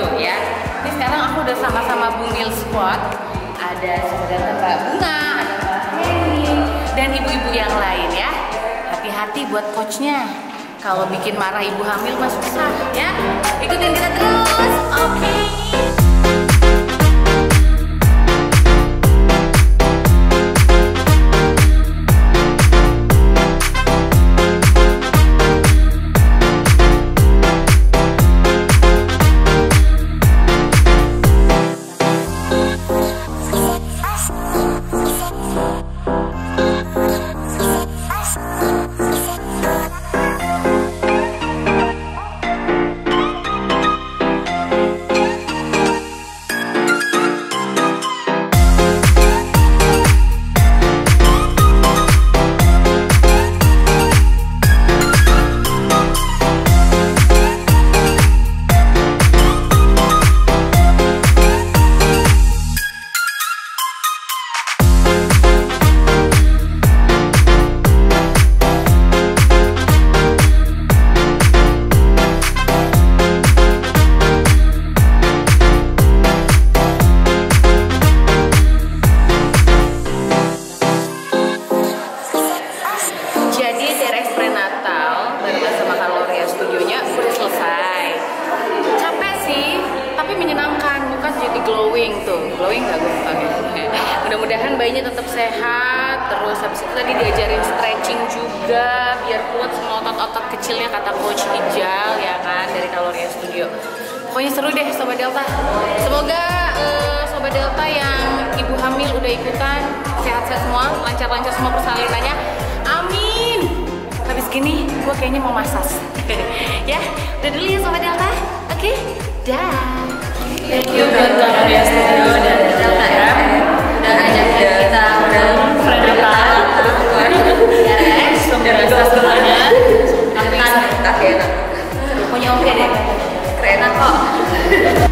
ya. Ini sekarang aku udah sama-sama Bumil Squad. Ada saudara Mbak Bunga, ada Mbak Heni, dan ibu-ibu yang lain ya. Hati-hati buat coachnya. Kalau bikin marah ibu hamil mah susah ya. Ikutin kita terus, oke? Glowing nggak gue pakai. Mudah-mudahan bayinya tetap sehat. Terus habis itu tadi diajarin stretching juga biar kuat semua otot-otot kecilnya kata Coach Ijal ya kan dari Kaloria Studio. Pokoknya seru deh Sobat Delta. Semoga Sobat Delta yang ibu hamil udah ikutan sehat-sehat semua, lancar-lancar semua persalinannya. Amin. Habis gini gue kayaknya mau masas. Ya, udah dulu ya Sobat Delta. Oke, dah. Thank you buat Kaloria Studio dan Delta FM udah ajakin kita prenatal dan semuanya. Tapi enak. Pokoknya oke deh. Keren kok.